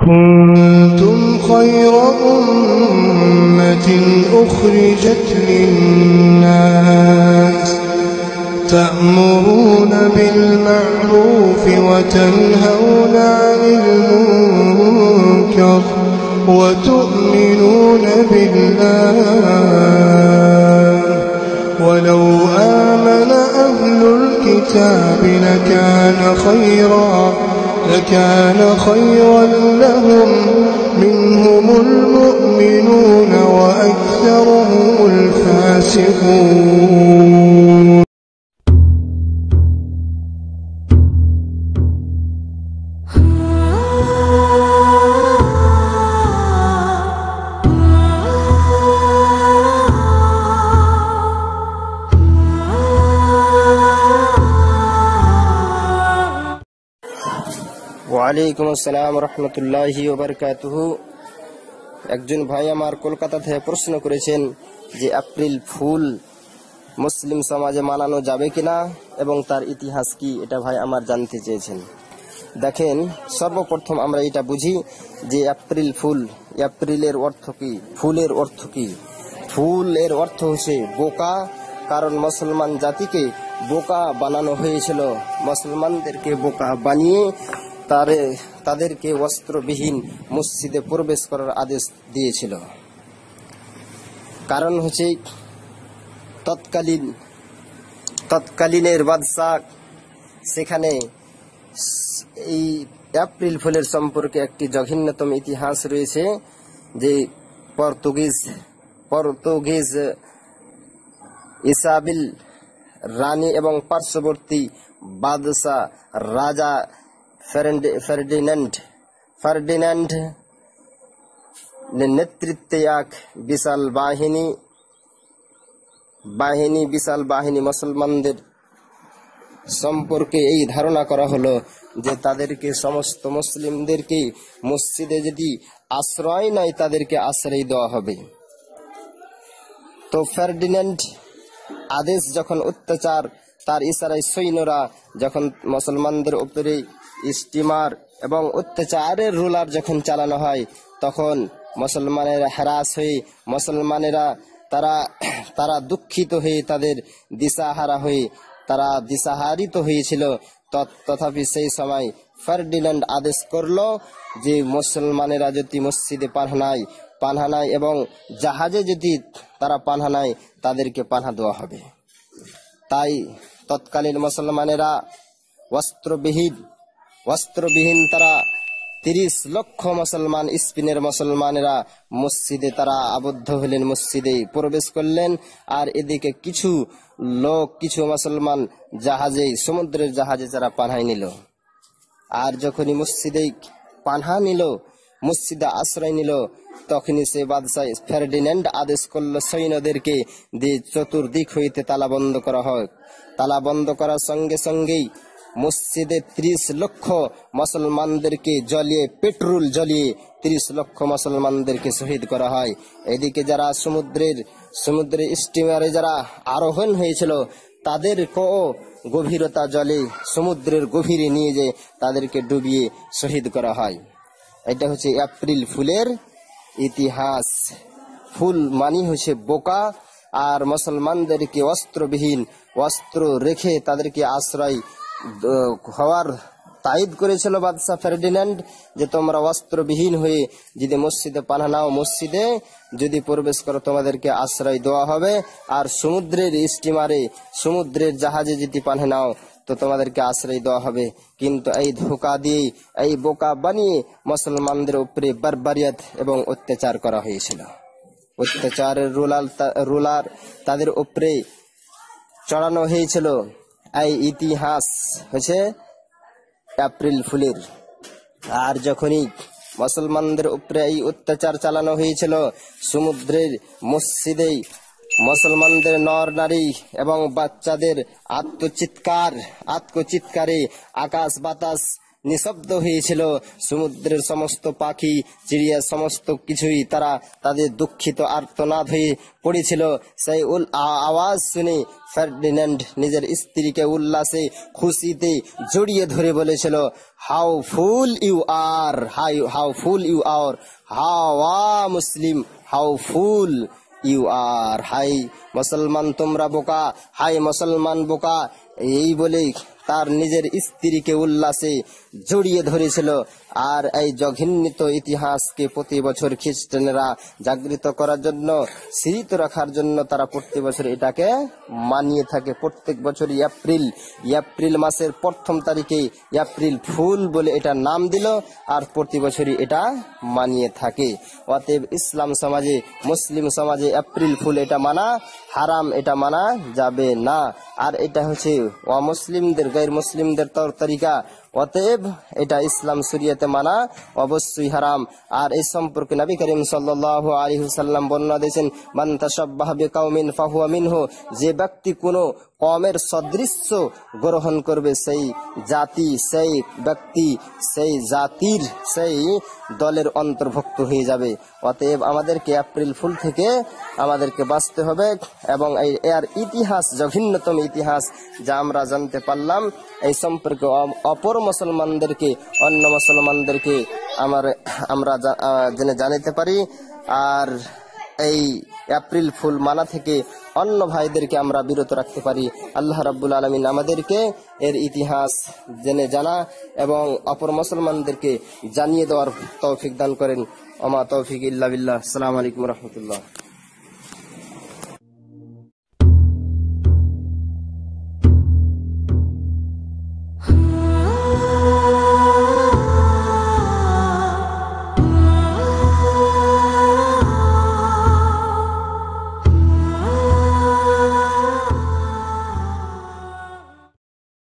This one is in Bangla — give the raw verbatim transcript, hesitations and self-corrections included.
كنتم خير أمة أخرجت للناس تأمرون بالمعروف وتنهون عن المنكر وتؤمنون بالله ولو آمن أهل الكتاب لكان خيرا لكان خيرا لهم منهم المؤمنون وأكثرهم الفاسقون. ওয়ালাইকুম আসসালাম রহমতুল্লাহি ওয়া বারাকাতুহু। একজন ভাই আমার কলকাতা থেকে প্রশ্ন করেছেন যে এপ্রিল ফুল মুসলিম সমাজে মানানো যাবে কিনা এবং তার ইতিহাস কি, এটা ভাই আমার জানতে চেয়েছেন। দেখেন, সর্বপ্রথম আমরা এটা বুঝি যে এপ্রিল ফুল, এপ্রিলের অর্থ কি, ফুলের অর্থ কি। ফুলের অর্থ হচ্ছে বোকা, কারণ মুসলমান জাতিকে বোকা বানানো হয়েছিল। মুসলমানদেরকে বোকা বানিয়ে তারে তাদেরকে বস্ত্রবিহীন মসজিদে প্রবেশ করার আদেশ দিয়েছিল। কারণ হচ্ছে তৎকালীন তৎকালীনের বাদশাহ সেখানে এই এপ্রিল ফুলের সম্পর্কে একটি জঘন্যতম ইতিহাস রয়েছে, যে পর্তুগিজ পর্তুগিজ ইসাবেল রানী এবং পার্শ্ববর্তী বাদশাহ রাজা ফার্ডিন্যান্ড ফার্ডিন্যান্ড নেতৃত্বে এক বিশাল বাহিনী বাহিনী বিশাল বাহিনী মুসলমানদের সম্পর্কে এই ধারণা করা হলো যে তাদেরকে, সমস্ত মুসলিমদেরকে মসজিদে যদি আশ্রয় নাই তাদেরকে আশ্রয় দেওয়া হবে। তো ফার্ডিন্যান্ড আদেশ যখন অত্যাচার, তার ইশারায় সৈন্যরা যখন মুসলমানদের উপরে স্টিমার এবং অত্যাচারের রুলার যখন চালানো হয়, তখন মুসলমানেরা হ্রাস হয়ে মুসলমানেরা তারা তারা দুঃখিত হয়ে তাদের দিশাহারা হয়ে তারা দিশাহারিত হয়েছিল। তথাপি সেই সময় ফার্ডিন্যান্ড আদেশ করলো যে মুসলমানেরা যদি মসজিদে পানাহায় পানাহায় এবং জাহাজে যদি তারা পানাহায় তাদেরকে পানাহা দেওয়া হবে। তাই তৎকালীন মুসলমানেরা বস্ত্রবিহীন বস্ত্রবিহীন তারা তিরিশ লক্ষ মুসলমান, স্পেনের মুসলমানেরা মসজিদে তারা আবদ্ধ হলেন, মসজিদে প্রবেশ করলেন। আর এদিকে কিছু লোক, কিছু মুসলমান জাহাজে, সমুদ্রের জাহাজে যারা পানাহাই নিল। আর যখনই মসজিদে পানাহা নিল, মসজিদে আশ্রয় নিল, তখনই সে বাদশাহ ফার্ডিন্যান্ড আদেশ করলো সৈন্যদেরকে যে চতুর্দিক হইতে তালা বন্ধ করা হয়। তালা বন্ধ করার সঙ্গে সঙ্গেই মসজিদে ত্রিশ লক্ষ মুসলমানদেরকে জ্বলিয়ে, পেট্রোল জ্বলিয়ে ত্রিশ লক্ষ মুসলমানদেরকে শহীদ করা হয়। এদিকে যারা সমুদ্রের সমুদ্রের স্টিমারে যারা আরোহণ হয়েছিল তাদেরকেও গভীরতা জলে সমুদ্রের গভীরে নিয়ে যে তাদেরকে ডুবিয়ে শহীদ করা হয়। এটা হচ্ছে এপ্রিল ফুলের ইতিহাস। ফুল মানি হচ্ছে বোকা, আর মুসলমানদেরকে অস্ত্রবিহীন, অস্ত্র রেখে তাদেরকে আশ্রয় হওয়ার তাইদ করেছিল বাদশাহ ফার্ডিন্যান্ড, যে তোমরা অস্ত্রবিহীন হয়ে যদি মসজিদে পানাহা নাও, মসজিদে যদি প্রবেশ করো তোমাদেরকে আশ্রয় দেওয়া হবে। আর সমুদ্রের স্টিমারে, সমুদ্রের জাহাজে যদি পানাহা নাও তো তোমাদেরকে আশ্রয় দেওয়া হবে। কিন্তু এই ধোঁকা দিয়ে, এই বোকা বানিয়ে মুসলমানদের উপরে বারবারিয়াত এবং অত্যাচার করা হয়েছিল। অত্যাচারের রুলার রুলার তাদের উপরে চড়ানো হয়েছিল। এই ইতিহাস হচ্ছে এপ্রিল ফুলের। আর যখনই মুসলমানদের উপরে এই অত্যাচার চালানো হয়েছিল, সমুদ্রের মসজিদে মুসলমানদের নর নারী এবং বাচ্চাদের আত্মচিৎকার আত্মচিৎকারে আকাশ বাতাস নিঃশব্দ হয়েছিল। সমুদ্রের সমস্ত পাখি চিড়িয়া সমস্ত কিছুই তারা তাদের দুঃখিত আর্তনাদ হয়ে পড়েছিল। সেই উল আওয়াজ শুনে ফার্ডিন্যান্ড নিজের স্ত্রীকে উল্লাসে খুশিতে জড়িয়ে ধরে বলেছিল, how fool you are, how how fool you are, হাওয়া মুসলিম, হাউ ফুল ইউ আর, হাই মুসলমান তোমরা বোকা, হাই মুসলমান বোকা, এই বলে তার নিজের স্ত্রীকে উল্লাসে জড়িয়ে ধরেছিল। আর এই জঘন্যিত ইতিহাসকে প্রতি বছর খ্রিস্টানেরা জাগৃত করার জন্য, স্মৃত রাখার জন্য তারা প্রতি বছর এটাকে মানিয়ে থাকে। প্রত্যেক বছর এপ্রিল এপ্রিল মাসের প্রথম তারিখে এপ্রিল ফুল বলে এটা নাম দিল, আর প্রতি বছরই এটা মানিয়ে থাকে। অতএব ইসলাম সমাজে, মুসলিম সমাজে এপ্রিল ফুল এটা মানা হারাম, এটা মানা যাবে না। আর এটা হচ্ছে অমুসলিমদের, গায়র মুসলিমদের তর তরিকা। অতএব এটা ইসলাম শরিয়তে মানা অবশ্যই হারাম। আর এই সম্পর্কে নবী করিম সাল্লাল্লাহু আলাইহি ওয়াসাল্লাম বর্ণনা দিয়েছেন, মান তাশাব্বাহা বিকাউমিন ফাহুয়া মিনহু, যে ব্যক্তি কোনো কওমের সদৃশ্য গ্রহণ করবে, সেই জাতি, সেই ব্যক্তি, সেই জাতির, সেই দলের অন্তর্ভুক্ত হয়ে যাবে। অতএব আমাদেরকে এপ্রিল ফুল থেকে আমাদেরকে বাঁচতে হবে। এবং এই এর ইতিহাস, জঘন্যতম ইতিহাস যা আমরা জানতে পারলাম, এই সম্পর্কে অপর মুসলমানদেরকে, অন্য মুসলমানদেরকে আমার আমরা জেনে জানাতে পারি। আর এই এপ্রিল ফুল মানা থেকে অন্য ভাইদেরকে আমরা বিরত রাখতে পারি। আল্লাহ রাব্বুল আলামিন আমাদেরকে এর ইতিহাস জেনে জানা এবং অপর মুসলমানদেরকে জানিয়ে দেওয়ার তৌফিক দান করেন। ওমা তৌফিক ইল্লা বিল্লাহ। আসসালামু আলাইকুম ওয়া রাহমাতুল্লাহ।